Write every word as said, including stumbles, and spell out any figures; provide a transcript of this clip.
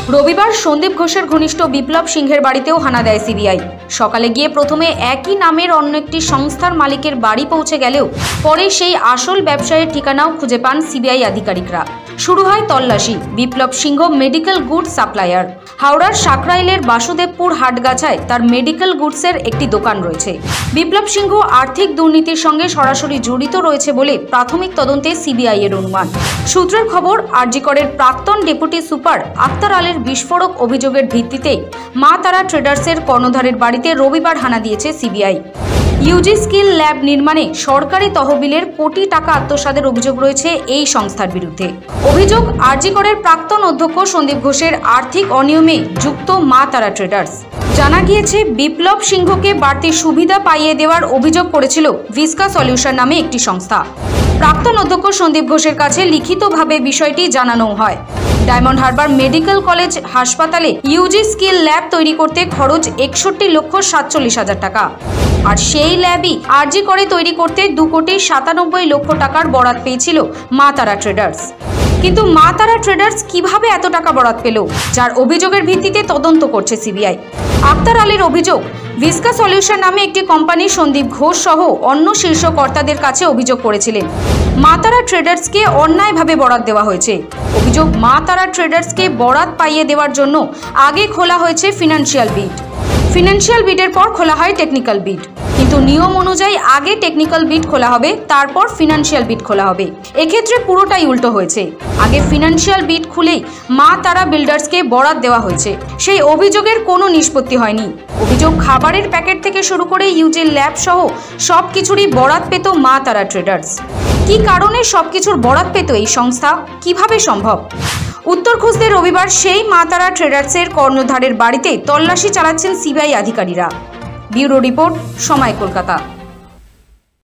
রবিবার সন্দীপ ঘোষের ঘনিষ্ঠ বিপ্লব সিংহের বাড়িতেও হানা দেয় সিবিআই। সকালে গিয়ে প্রথমে একই নামের অন্য একটি সংস্থার মালিকের বাড়ি পৌঁছে গেলেও পরে সেই আসল ব্যবসায়ের ঠিকানাও খুঁজে পান সিবিআই আধিকারিকরা। শুরু হয় তল্লাশি। Biplab Singha medical goods supplier. হাওড়ার সাকরাইলের বাসুদেবপুর হাটগাছায় তার মেডিকেল গুডসের একটি দোকান রয়েছে। বিপ্লব সিংহ আর্থিক দুর্নীতির সঙ্গে সরাসরি জড়িত রয়েছে বলে প্রাথমিক তদন্তে সিবিআই এর অনুমান। সূত্রের খবর, আরজি করের প্রাক্তন ডেপুটি সুপার আক্তার আলীর বিস্ফোরক অভিযোগের ভিত্তিতে মা তারা ট্রেডার্সের কর্ণধারের বাড়িতে রবিবার হানা দিয়েছে সিবিআই। ইউজি স্কিল ল্যাব নির্মাণে সরকারি তহবিলের কোটি টাকা আত্মসাতের অভিযোগ রয়েছে এই সংস্থার বিরুদ্ধে। অভিযোগ, আরজি করের প্রাক্তন অধ্যক্ষ সন্দীপ ঘোষের আর্থিক অনিয়মে যুক্ত মা তারা ট্রেডার্স। জানা গিয়েছে, বিপ্লব সিংহকে বাড়তি সুবিধা পাইয়ে দেওয়ার অভিযোগ করেছিল ভিস্কা সলিউশন নামে একটি সংস্থা। প্রাক্তন অধ্যক্ষ সন্দীপ ঘোষের কাছে লিখিতভাবে বিষয়টি জানানো হয়। ডায়মন্ড হারবার মেডিকেল কলেজ হাসপাতালে ইউজি স্কিল ল্যাব তৈরি করতে খরচ একষট্টি লক্ষ সাতচল্লিশ হাজার টাকা। আর সেই ল্যাবই আরজি করে তৈরি করতে দু কোটি সাতানব্বই লক্ষ টাকার বরাত পেয়েছিল মা তারা ট্রেডার্স। কিন্তু মা তারা ট্রেডার্স কিভাবে এত টাকা বরাত পেল, যার অভিযোগের ভিত্তিতে তদন্ত করছে সিবিআই। আক্তার আলীর অভিযোগ, ভিস্কা সলিউশন নামে একটি কোম্পানি সন্দীপ ঘোষ সহ অন্য শীর্ষ কর্তাদের কাছে অভিযোগ করেছিলেন মা তারা ট্রেডার্সকে অন্যায়ভাবে বরাত দেওয়া হয়েছে। অভিযোগ, মা তারা ট্রেডার্সকে বরাত পাইয়ে দেওয়ার জন্য আগে খোলা হয়েছে ফিনান্সিয়াল বিড। ফিনান্সিয়াল বিডের পর খোলা হয় টেকনিক্যাল বিড। কিন্তু নিয়ম অনুযায়ী আগে টেকনিক্যাল বিড খোলা হবে, তারপর ফিনান্সিয়াল বিড খোলা হবে। এক্ষেত্রে পুরোটাই উল্টো হয়েছে। আগে ফিনান্সিয়াল বিড খুলেই মা তারা বিল্ডার্সকে বরাত দেওয়া হয়েছে। সেই অভিযোগের কোনো নিষ্পত্তি হয়নি। অভিযোগ, খাবারের প্যাকেট থেকে শুরু করে ইউজি ল্যাব সহ সব কিছুরই বরাত পেত মা তারা ট্রেডার্স। কি কারণে সবকিছুর বরাত পেত এই সংস্থা, কিভাবে সম্ভব? উত্তর খুঁজতে রবিবার সেই মা তারা ট্রেডার্সের কর্ণধারের বাড়িতে তল্লাশি চালাচ্ছেন সিবিআই আধিকারিকরা। ব্যুরো রিপোর্ট, সময়, কলকাতা।